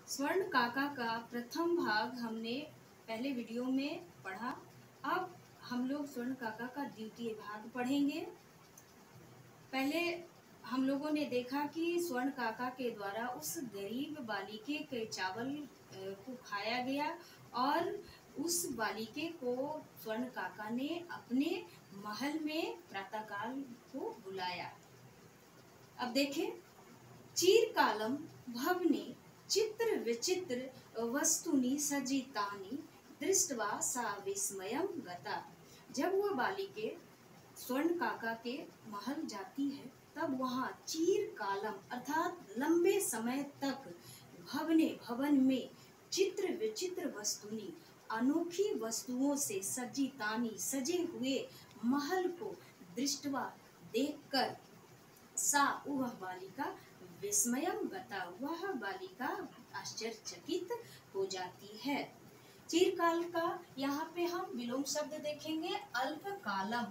स्वर्ण काका का प्रथम भाग हमने पहले वीडियो में पढ़ा। अब हम लोग स्वर्ण काका का द्वितीय भाग पढ़ेंगे। पहले हम लोगों ने देखा कि स्वर्ण काका के द्वारा उस गरीब बालिके के चावल को खाया गया और उस बालिके को स्वर्ण काका ने अपने महल में प्रातःकाल को बुलाया। अब देखें, चीरकालं भवने चित्र विचित्र वस्तुनि सज्जितानि दृष्ट्वा सा विस्मयं गता। जब वह बालिके स्वर्ण काका के महल जाती है तब वहाँ चीरकालम अर्थात लंबे समय तक भवन में चित्र विचित्र वस्तुनि अनोखी वस्तुओं से सज्जितानि सजे हुए महल को दृष्टवा देखकर सा वह बालिका विस्मयम गता, वह बालिका आश्चर्यचकित हो जाती है। चिरकाल का यहाँ पे हम विलोम शब्द देखेंगे अल्पकालम।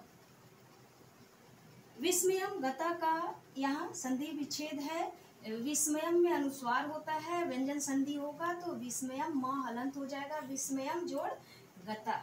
विस्मयम गता का यहाँ संधि विच्छेद है। विस्मयम में अनुस्वार होता है, व्यंजन संधि होगा तो विस्मयम म हलंत हो जाएगा, विस्मयम जोड़ गता।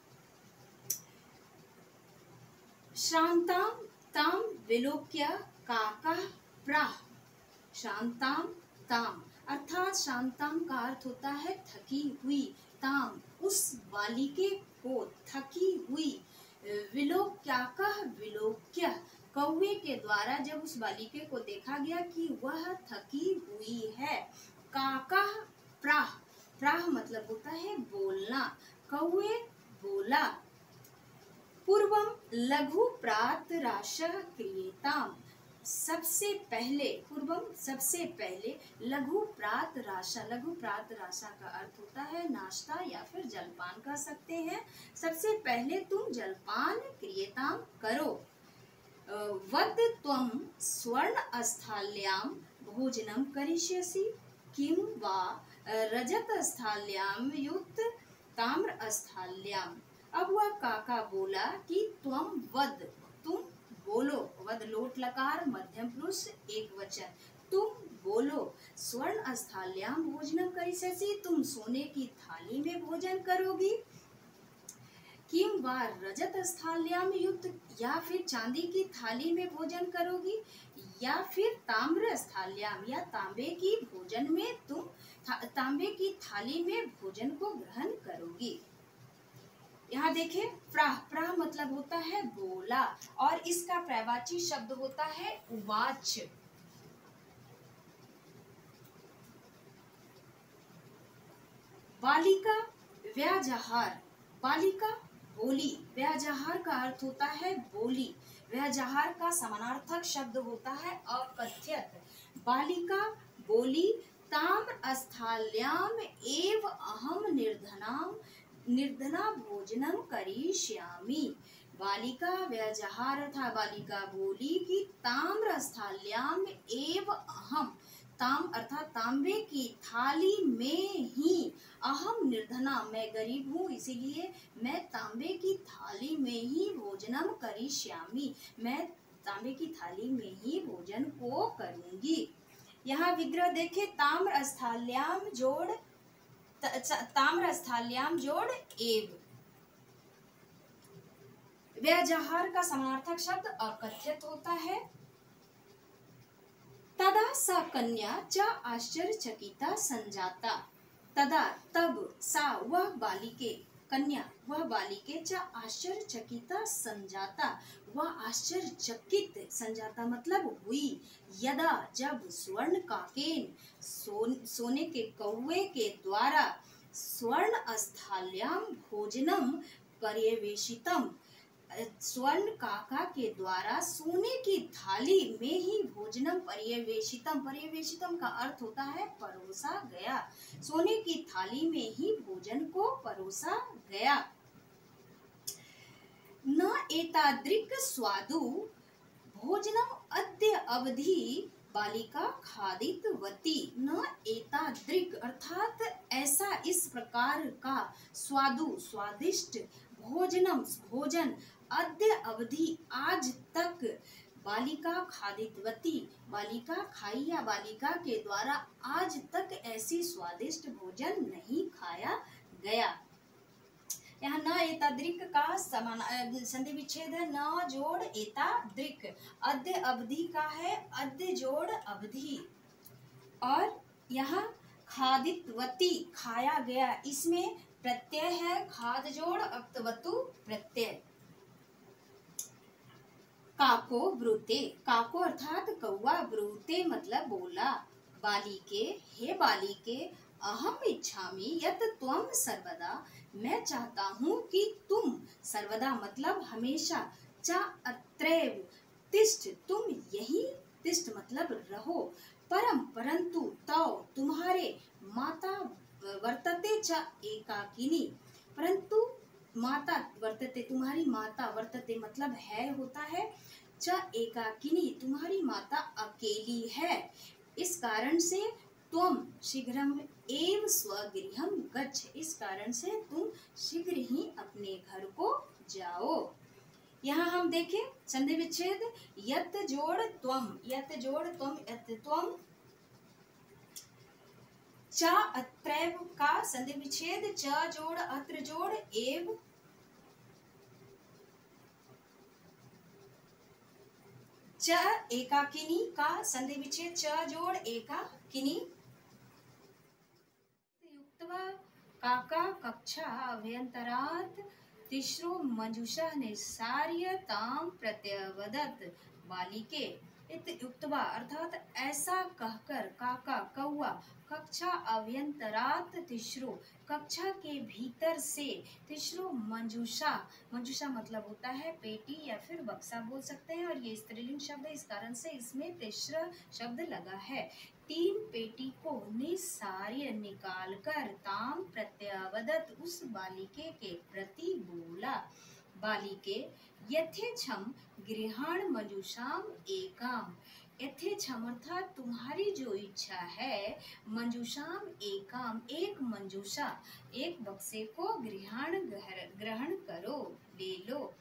श्रांताम ताम विलोक्य काका प्राह। शांताम ताम अर्थात शांताम का अर्थ होता है थकी हुई, ताम उस बालिके को थकी हुई, विलोक्याका विलोक्य कौवे के द्वारा जब उस बालिके को देखा गया कि वह थकी हुई है। काका प्राह, प्राह मतलब होता है बोलना, कौवे बोला। पूर्वम लघु प्रातराशः क्रियताम, सबसे पहले, पूर्वम सबसे पहले, लघु प्रातराशा, लघु प्रातराशा का अर्थ होता है नाश्ता या फिर जलपान कह सकते हैं। सबसे पहले तुम जलपान क्रियताम करो। वद त्वं स्वर्ण स्थाल्यां भोजनं करिष्यसि किं वा रजत स्थाल्यां युक्त ताम्र स्थाल्यां। अब वह काका बोला कि त्वं वद, तुम बोलो, वद लोट लकार मध्यम पुरुष एक वचन, तुम बोलो, स्वर्ण स्थाल्यां भोजनम करिष्यसि, तुम सोने की थाली में भोजन करोगी। किम वा रजत स्थाल्यां युक्त, या फिर चांदी की थाली में भोजन करोगी, या फिर ताम्र स्थाल्यां या तांबे की भोजन में तुम तांबे की थाली में भोजन को ग्रहण करोगी। यहाँ देखें, प्राह, प्राह मतलब होता है बोला और इसका प्रवाची शब्द होता है उवाच। बालिका व्याजहार, बालिका बोली, व्याजहार का अर्थ होता है बोली, व्याजहार का समानार्थक शब्द होता है अकथ्यत। बालिका बोली, ताम्र स्थाल्याम एव अहम निर्धना भोजनम करिष्यामि। बालिका व्याजहार था, बालिका बोली कि ताम्र स्थाल्याम एव अहम, ताम अर्थात तांबे की थाली में ही, अहम निर्धना मैं गरीब हूँ इसीलिए मैं तांबे की थाली में ही भोजनम करिष्यामि, मैं तांबे की थाली में ही भोजन को करूंगी। यहाँ विग्रह देखे, ताम्र स्थाल्याम जोड़ ताम्र स्थाल्याम जोड़ एव। व्याजहार का समानार्थक शब्द अकथ्यत होता है। तदा सा कन्या च आश्चर्यचकिता संजाता, तदा तब सा वह बालिके, कन्या वह बालिके च आश्चर्यचकिता संजाता वह आश्चर्यचकित, संजाता मतलब हुई, यदा जब स्वर्ण काकेन सोने के कौवे के द्वारा स्वर्ण स्थाल्यां भोजनम पर्यवेशितम, स्वर्ण काका के द्वारा सोने की थाली में ही भोजनम पर्यवेशितम, पर्यवेशितम का अर्थ होता है परोसा गया, सोने की थाली में ही भोजन को परोसा गया। न एतादृक् स्वादु भोजनम अद्य अवधि बालिका खादितवती। न एतादृक् अर्थात ऐसा, इस प्रकार का, स्वादु स्वादिष्ट, भोजनम भोजन, अद्य अवधि आज तक, बालिका खादितवती बालिका खाई या बालिका के द्वारा आज तक ऐसी स्वादिष्ट भोजन नहीं खाया गया। यहाँ न एतादृक् का समान संधि विच्छेद है, न जोड़ एतादृक्। अद्य अवधि का है, अद्य जोड़ अवधि। और यहाँ खादितवती खाया गया, इसमें प्रत्यय है, खाद जोड़ अक्तवतु प्रत्यय। काको ब्रूते, काको अर्थात कौआ, ब्रूते मतलब बोला, बालिके हे बालिके, अहम इच्छामि यत त्वम सर्वदा, मैं चाहता हूँ कि तुम, सर्वदा मतलब हमेशा, च अत्रैव तिष्ठ तुम यही, तिष्ठ मतलब रहो, परम परंतु, तौ तुम्हारे, माता वर्तते च एकाकिनी, परंतु माता वर्तते तुम्हारी माता, वर्तते मतलब है होता है, च एकाकिनी तुम्हारी माता अकेली है, इस कारण से त्वम शीघ्रम एव स्वगृहम गच्छ, इस कारण से तुम शीघ्र ही अपने घर को जाओ। यहाँ हम देखें संधि विच्छेद, यत जोड़ त्वम, यत जोड़ त्वम, यत त्वम, च अत्रैव का संधि विच्छेद, च जोड़ अत्र जोड़ एव, च एकाकिनी का संधि विच्छेद, च जोड़ एकाकिनी। युक्त्वा काका कक्षा अभ्यंतरात् तिस्रो मंजूषः निस्सार्य ताम प्रत्यवदत् बालिके। युक्त्वा अर्थात ऐसा कहकर, काका कौआ, कक्षा अभ्यंतरात् तिस्रो कक्षा के भीतर से, तिस्रो मंजूषा, मंजूषा मतलब होता है पेटी या फिर बक्सा बोल सकते हैं, और ये स्त्रीलिंग शब्द है, इस कारण से इसमें तिस्र शब्द लगा है। 3 पेटी को निस्सार्य निकाल कर, ताम प्रत्यवदत् उस बालिके के प्रति बोला, बालिके यथेच्छम गृहाण मंजूषाम एकाम, यथेच्छम अर्थात तुम्हारी जो इच्छा है, मंजूषाम एकाम एक मंजूषा, एक बक्से को ग्रहण करो, ले लो।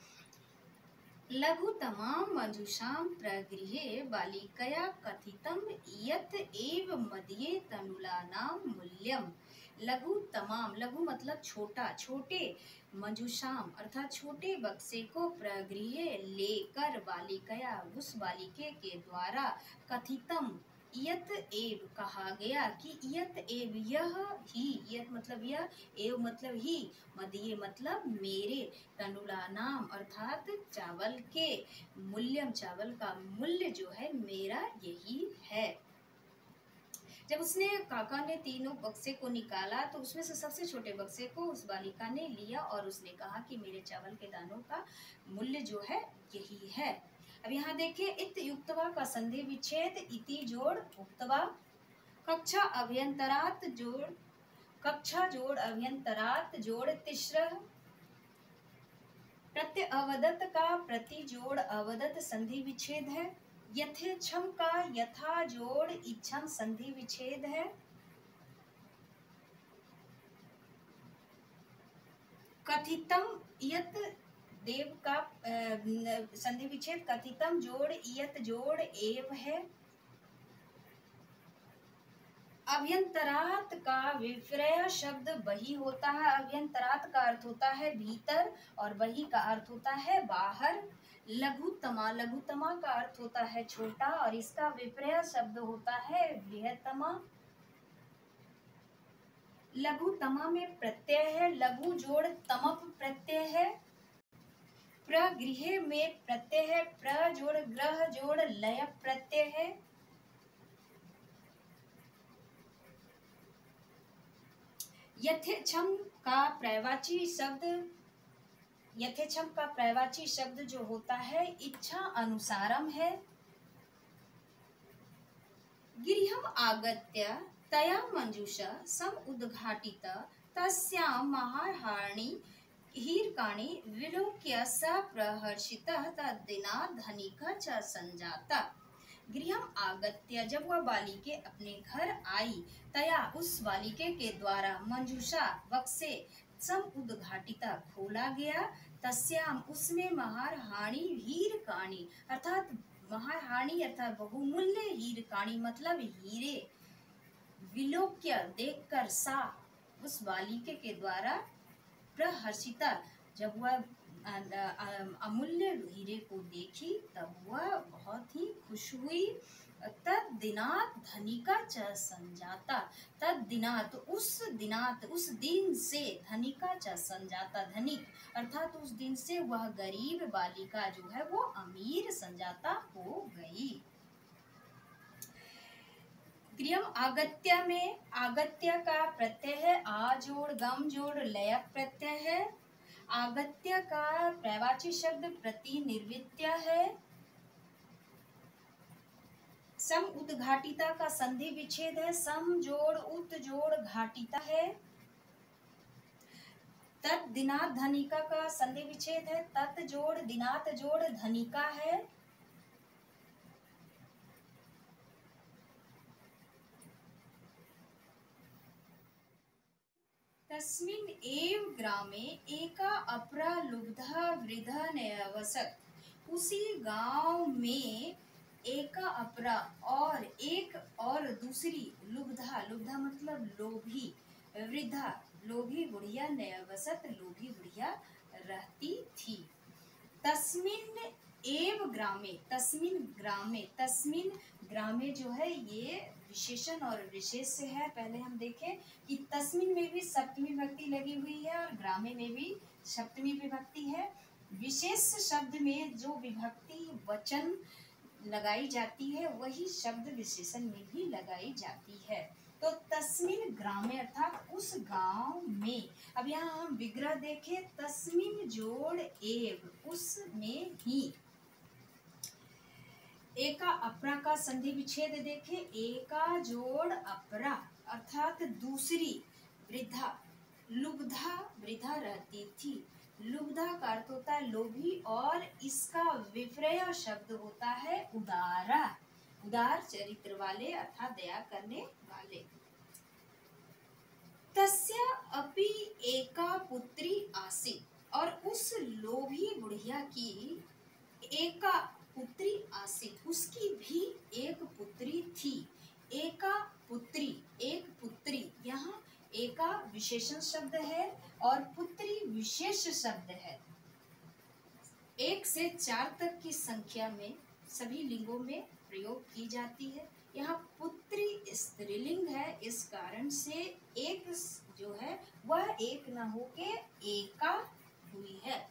लघुतमां मंजूषां प्रगृह्य बालिकया कथितं यत् एव मदीये तण्डुलानां मूल्यम्। लघुतमाम, लघु मतलब छोटा, छोटे, मंजूषाम अर्थात छोटे बक्से को, प्रगृह्य लेकर, बालिकया उस बालिके के द्वारा, कथितम यत एव कहा गया, कि यत एव यह ही, यत मतलब यह, एव मतलब ही, मदीये मतलब मेरे, तण्डुलानाम अर्थात चावल के, मूल्यम चावल का मूल्य जो है मेरा यही है। जब उसने, काका ने तीनों बक्से को निकाला तो उसमें से सबसे छोटे बक्से को उस बालिका ने लिया और उसने कहा कि मेरे चावल के दानों का मूल्य जो है यही है। अब यहाँ देखिए, इत युक्तवा का संधि विच्छेद, इति जोड़ उक्तवा, कक्षा अभ्यंतरात् जोड़, कक्षा जोड़ अभ्यंतरात् जोड़ तिस्र, प्रत्यय अवदत का प्रति जोड़ अवदत संधि विच्छेद है। यथेच्छम का यथा जोड़ इच्छम संधि विच्छेद है। कथितम यत देव का संधि विच्छेद, कथितम जोड़ यत जोड़ एव है। अभ्यंतरात का विपर्य शब्द बही होता है, अभ्यंतरात का अर्थ होता है भीतर और बही का अर्थ होता है बाहर। लघुतमा, लघुतमा का अर्थ होता है छोटा और इसका विपर्य शब्द होता है बृहत्तमा। लघुतमा में प्रत्यय है, लघु जोड़ तमप प्रत्यय है। प्रगृह में प्रत्यय है, प्र जोड़ ग्रह जोड़ लय प्रत्यय है। यथेच्छम का प्रवाची शब्द, यथेच्छम का प्रवाची शब्द जो होता है इच्छा अनुसारम है। गृहम आगत्य तया मंजूषा सम उद्घाटित तस्यां महाहारिणी हीरकाणि विलोक्य स प्रहर्षितः तद्दिना धनिकः च संजाता। गृहम आगत्य, जब वह बालिके अपने घर आई, तया उस बालिके के द्वारा, मंजूषा बक्से, सम उद्घाटिता खोला गया, तस्याम उसमें, महाहारिणी हीरकाणि अर्थात महाहारिणी अर्थात बहुमूल्य, हीरकाणि मतलब हीरे, विलोक्य देखकर सा उस बालिके के द्वारा प्रहर्षिता, जब वह अमूल्य हीरे को देखी तब वह बहुत ही खुश हुई। तद्दिनात् धनिका च संजाता, तद्दिनात् उस दिन से धनिका च संजाता, धनिक अर्थात उस दिन से वह गरीब बालिका जो है वो अमीर संजाता हो गई। क्रियम आगत्य में आगत्य का प्रत्यय है आ जोड़ गम जोड़ लय प्रत्यय है। आगत्य का प्रवाची शब्द प्रतिनिर्वित्य है। सम उद्घाटिता का संधि विच्छेद है। सम जोड़ उत जोड़ घाटिता है। तत् दिनात धनिका का संधि विच्छेद है। तत् जोड़ दिनात जोड़ धनिका है। तस्मिन् एव ग्रामे एका अपरा लुब्धा वृद्धा न्यवसत, उसी गांव में एका अपरा और एक और दूसरी लुब्धा, लुब्धा मतलब लोभी, वृद्धा लोभी बुढ़िया न्यवसत लोभी बुढ़िया रहती थी। तस्मिन् एव ग्रामे, तस्मिन् ग्रामे, तस्मिन् ग्रामे जो है ये विशेषण और विशेष है। पहले हम देखें कि तस्मिन् में भी सप्तमी विभक्ति लगी हुई है और ग्रामे में भी सप्तमी विभक्ति है। विशेष शब्द में जो विभक्ति वचन लगाई जाती है वही शब्द विशेषण में भी लगाई जाती है। तो तस्मिन् ग्रामे अर्थात उस गांव में। अब यहाँ हम विग्रह देखें, तस्मिन् जोड़ एव उसमें ही। एका अपरा का संधि विच्छेद देखें, एका जोड़ अपरा अर्थात दूसरी वृद्धा, लुब्धा वृद्धा रहती थी। लुब्धा का अर्थ होता है लोभी और इसका विपर्य शब्द होता है उदारा, उदार चरित्र वाले अर्थात दया करने वाले। तस्या अपि एका पुत्री आसीत्, और उस लोभी बुढ़िया की एका पुत्री आसीत्, उसकी भी एक पुत्री थी। एका पुत्री, एक पुत्री, यहाँ एका विशेषण शब्द है और पुत्री विशेष शब्द है। 1 से 4 तक की संख्या में सभी लिंगों में प्रयोग की जाती है। यहाँ पुत्री स्त्रीलिंग है, इस कारण से एक जो है वह एक न होके एका हुई है।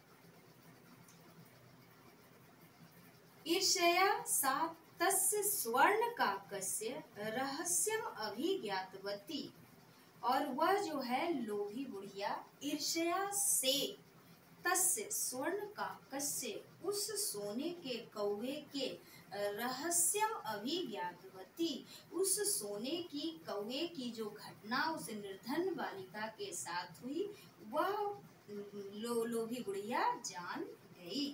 ईर्ष्या सा तस्य स्वर्ण काकस्य रहस्यम अभिज्ञातवती, और वह जो है लोभी बुढ़िया ईर्ष्या से तस्य स्वर्ण काकस्य उस सोने के कौवे के रहस्यम अभिज्ञातवती, उस सोने की कौवे की जो घटना उस निर्धन बालिका के साथ हुई वह लोभी बुढ़िया जान गई।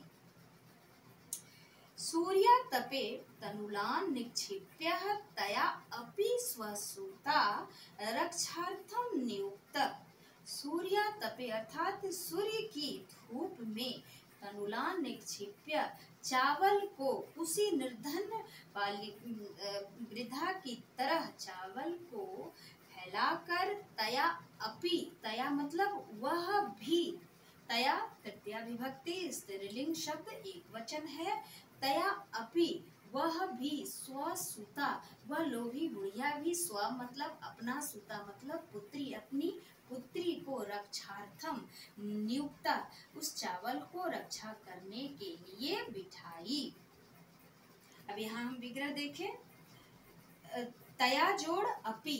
सूर्य तपे तनुलान निक्षिप्य तया अपि स्वसुता रक्षार्थम नियुक्त। सूर्य तपे अर्थात सूर्य की धूप में तनुलान निक्षिप्य चावल को उसी निर्धन वृद्धा की तरह चावल को फैलाकर तया अपि, तया मतलब वह भी, तया तृतीया विभक्ति स्त्रीलिंग शब्द एक वचन है। तया अपि वह भी स्वसुता, वह लोभी बुढ़िया भी, स्व मतलब अपना, सुता मतलब पुत्री, अपनी पुत्री को रक्षार्थम नियुक्ता उस चावल को रक्षा करने के लिए बिठाई। अब यहाँ हम विग्रह देखें, तया जोड़ अपि,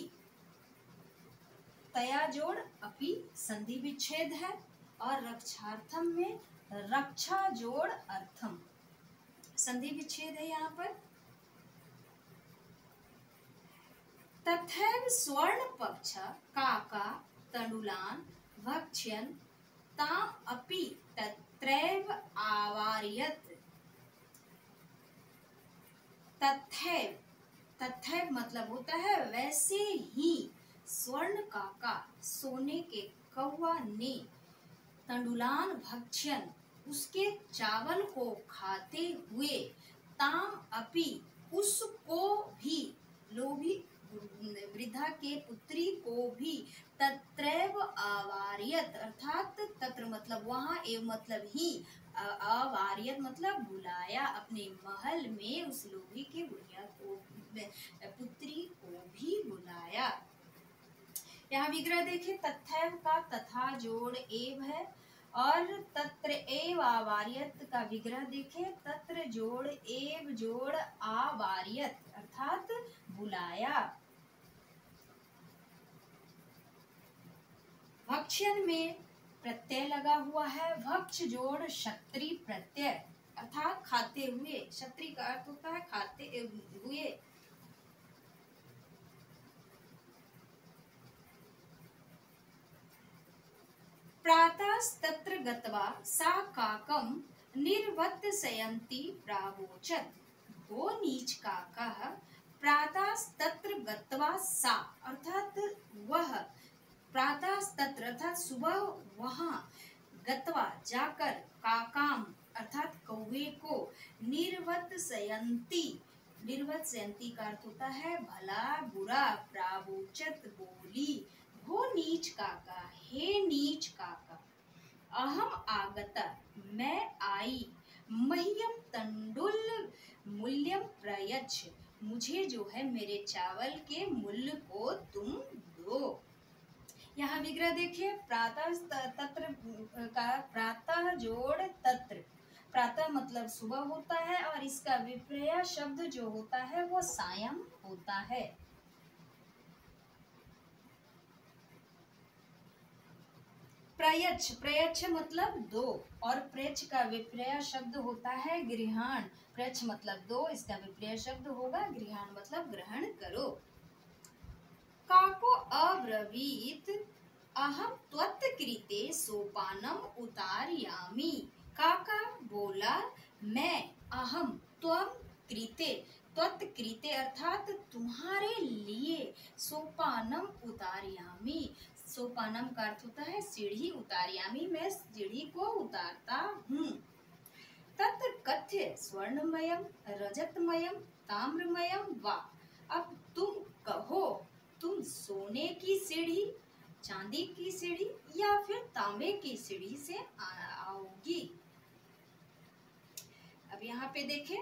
तया जोड़ अपि संधि विच्छेद है और रक्षार्थम में रक्षा जोड़ अर्थम संधि विच्छेद है। यहाँ पर तथैव स्वर्ण पक्ष काका तनुलान भक्ष्यन् ताम अपि तत्रैव आवारयत्। तथैव, तथैव मतलब होता है वैसे ही स्वर्ण काका सोने के कौवा ने तंडुलान भक्ष्यन उसके चावल को खाते हुए ताम अपि उसको भी लोभी वृद्धा के पुत्री को भी तत्रैव आवार्यत, अर्थात तत्र मतलब वहाँ, एव मतलब ही, आवार्यत मतलब बुलाया, अपने महल में उस लोभी के बुढ़िया को, पुत्री को भी बुलाया। यहाँ विग्रह देखिए, तथैव का तथा जोड़ एव है, और तत्र एव आवार्यत का विग्रह देखे, तत्र जोड़ एव जोड़ आवार्यत अर्थात बुलाया। भक्ष्यन में प्रत्यय लगा हुआ है, भक्ष जोड़ क्षत्रि प्रत्यय अर्थात खाते हुए, क्षत्रि का अर्थ होता है खाते हुए। प्रातस्तत्र गत्वा सा काकं निर्वर्तयन्ती प्रावोचत्। वो नीच काकः प्रातस्तत्र गत्वा सा अर्थात वह, प्रातस्तत्र अर्थात सुबह वहाँ, गत्वा जाकर, काकाम अर्थात कौवे को, निर्वर्तयन्ती, निर्वर्तयन्ती का अर्थ होता है भला बुरा, प्रावोचत बोली, वो नीच काका, हे नीच काका, अहम आगता मैं आई, मह्यम तंडुल मूल्यम प्रयच्छ, मुझे जो है मेरे चावल के मूल्य को तुम दो। यहाँ विग्रह देखिए, प्रातः तत्र का प्रातः जोड़ तत्र, प्रातः मतलब सुबह होता है और इसका विपर्य शब्द जो होता है वो सायं होता है। प्रयच्छ, प्रयच्छ मतलब दो, और प्रयच्छ का विपर्य शब्द होता है गृहाण, प्रयच्छ मतलब दो, इसका विपर्य शब्द होगा गृहाण मतलब ग्रहण करो। काको अब्रवीत अहम त्वत्कृते सोपानम उतारयामि, काका बोला मैं, अहम त्वम कृते, त्वत्कृते अर्थात तुम्हारे लिए, सोपानम उतारयामि, सोपानम का अर्थ होता है सीढ़ी, उतारयामि मैं सीढ़ी को उतारता हूँ। तत् कथ्य स्वर्णमयम रजतमयम ताम्रमयम वा, अब तुम कहो, तुम सोने की सीढ़ी, चांदी की सीढ़ी या फिर तांबे की सीढ़ी से आओगी। अब यहाँ पे देखें,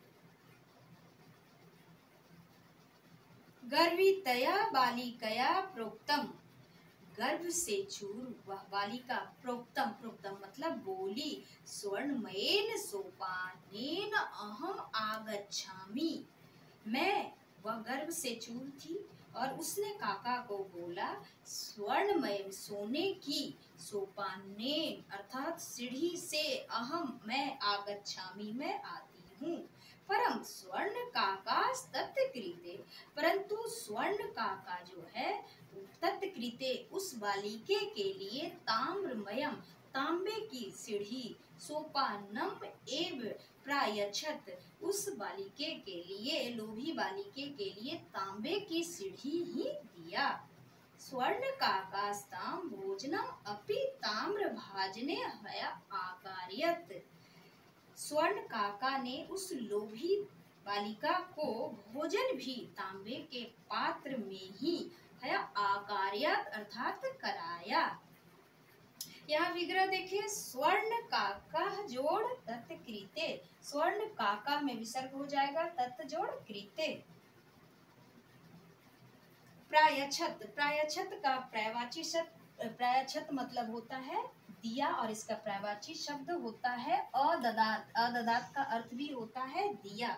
गर्वितया बालिकया प्रोक्तम, गर्भ से चूर वह बालिका, प्रोक्तम, प्रोक्तम मतलब बोली, स्वर्णमयेन सोपानेन अहम आगच्छामि, मैं, वह गर्भ से चूर थी और उसने काका को बोला, स्वर्णमय सोने की, सोपानेन अर्थात सीढ़ी से, अहम मैं, आगच्छामि मैं आती हूँ, परम स्वर्ण काका तत्कृते, परंतु स्वर्ण काका जो है तत्कृते उस बालिके के लिए, ताम्रमयम तांबे की सीढ़ी, सोपानम एव प्रायच्छत उस बालिके के लिए, लोभी बालिके के लिए तांबे की सीढ़ी ही दिया। स्वर्ण काकास्ताम भोजनम अपि ताम्र भाजने हया आकार्यत, स्वर्ण काका ने उस लोभी बालिका को भोजन भी तांबे के पात्र में ही हया आकार्यत अर्थात कराया। यहाँ विग्रह देखिए, स्वर्ण काका जोड़ तत् कृते, स्वर्ण काका में विसर्ग हो जाएगा, तत् जोड़ कृते। प्रायच्छत, प्रायच्छत का पर्यायवाची शब्द, प्रायच्छत मतलब होता है दिया और इसका पर्यायवाची शब्द होता है अददात, अददात का अर्थ भी होता है दिया।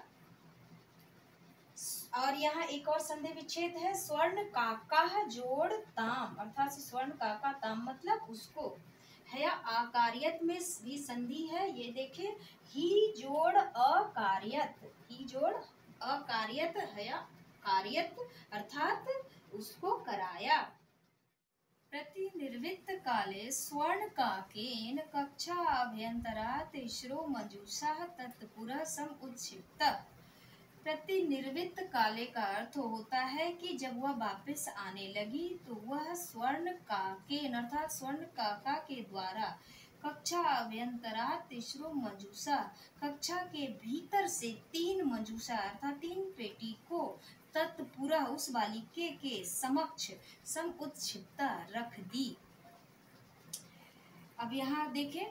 और यहाँ एक और संधि विच्छेद है, स्वर्ण काका जोड़ ताम अर्थात स्वर्ण काका ताम मतलब उसको, हया आकार्यत में भी संधि है, ये देखे, ही जोड़ अकार्यत, ही जोड़ अकार्यत हया कार्यत अर्थात उसको कराया। प्रतिनिर्वित्त काले स्वर्ण काकेन कक्षा अभ्यंतरा तिस्रो मजुषा तत्पुरः समुत्क्षिप्त। प्रतिनिर्वित्त काले का अर्थ होता है कि जब वह वापस आने लगी तो वह स्वर्ण काकेन अर्थात स्वर्ण काका के द्वारा, कक्षा अभ्यंतरा तिस्रो मजुषा कक्षा के भीतर से 3 मजुषा अर्थात 3 पेटी को तत्पुरः उस बालिके के समक्ष समुत्क्षिप्ता रख दी। अब यहाँ देखें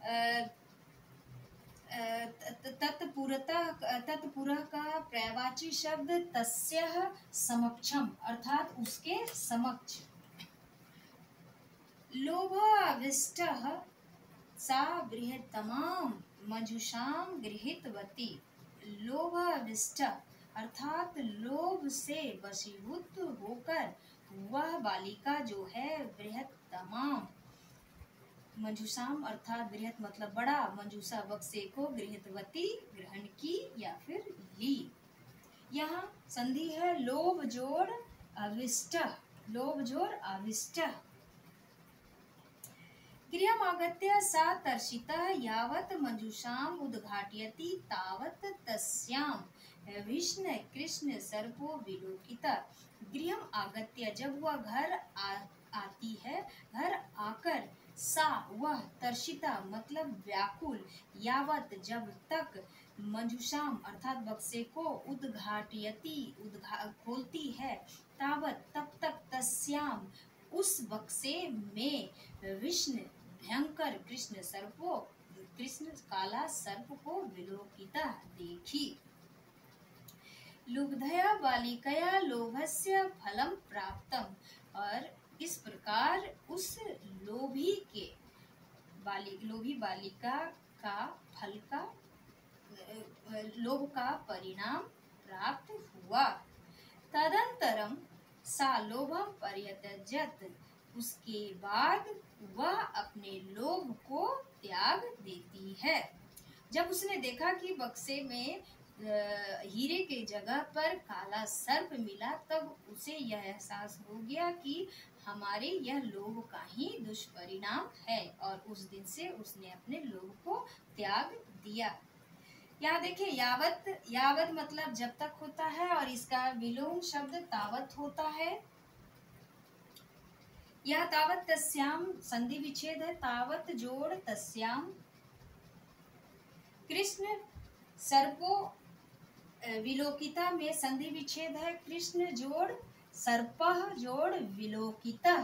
तत्पुरः का पर्यायवाची शब्द तस्यः समक्षम अर्थात उसके समक्ष। लोभाविष्टः सा बृहत्तमां मंजूषां गृहीतवती। लोभाविष्ट अर्थात लोभ से वशीभूत होकर वह बालिका जो है बृहत्तमां मंजूषाम अर्थात बृहत मतलब बड़ा, मंजूषा बक्से को गृहीतवती ग्रहण की या फिर ली। यहाँ संधि है लोभ जोड़ अविष्ट, लोभ जोड़ अविष्ट। गृहमागत्य सा तर्षिता यावत् मंजूषाम उद्घाटयति तावत् तस्यां विष्णु कृष्ण सर्पो विलोकिता। गृहम आगत्य जब वह घर आती है, घर आकर सा वह तर्षिता मतलब व्याकुल, यावत जब तक, मंजूषाम अर्थात बक्से को, उद्घाटयति खोलती है, तावत तब तक, तस्याम उस बक्से में, विष्णु भयंकर कृष्ण सर्पो कृष्ण काला सर्प को विलोकिता देखी। लुब्धया बालिकया लोभस्य फलम प्राप्तम। और इस प्रकार उस लोभी बालिका का फल का लोभ का परिणाम प्राप्त हुआ। तदंतरम सा लोभम परित्यजत। उसके बाद वह अपने लोभ को त्याग देती है। जब उसने देखा कि बक्से में हीरे के जगह पर काला सर्प मिला, तब उसे यह एहसास हो गया कि हमारे यह लोभ का ही दुष्परिणाम है, और उस दिन से उसने अपने लोभ को त्याग दिया। यहाँ देखिए यावत, यावत मतलब जब तक होता है, और इसका विलोम शब्द तावत होता है। यह तावत तस्याम संधि विच्छेद है, तावत जोड़ तस्याम। कृष्ण सर्पो विलोकिता में संधि विच्छेद है, कृष्ण जोड़ सर्पः जोड़ विलोकिता।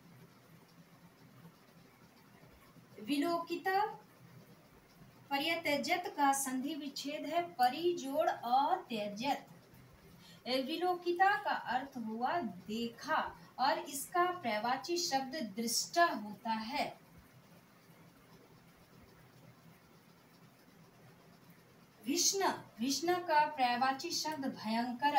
विलोकिता परित्यजत का संधि विच्छेद है, परि जोड़ अत्यजत। विलोकिता का अर्थ हुआ देखा, और इसका पर्यायवाची शब्द दृष्टा होता है। विष्णु, विष्णु का पर्यायवाची शब्द भयंकर।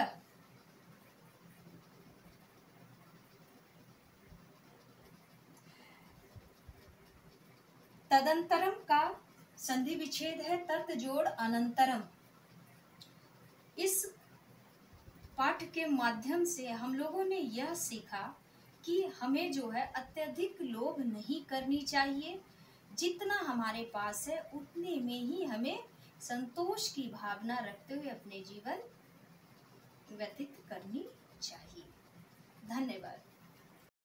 तदंतरम का संधि विच्छेद है, तत् जोड़ अनंतरम। इस पाठ के माध्यम से हम लोगों ने यह सीखा कि हमें जो है अत्यधिक लोभ नहीं करनी चाहिए। जितना हमारे पास है उतने में ही हमें संतोष की भावना रखते हुए अपने जीवन व्यतीत करनी चाहिए। धन्यवाद।